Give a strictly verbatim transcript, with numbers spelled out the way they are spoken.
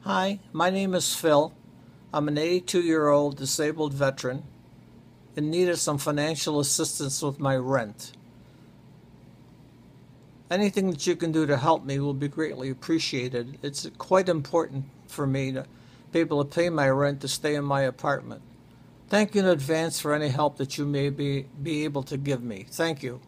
Hi, my name is Phil. I'm an eighty-two-year-old disabled veteran in need of some financial assistance with my rent. Anything that you can do to help me will be greatly appreciated. It's quite important for me to be able to pay my rent to stay in my apartment. Thank you in advance for any help that you may be, be able to give me. Thank you.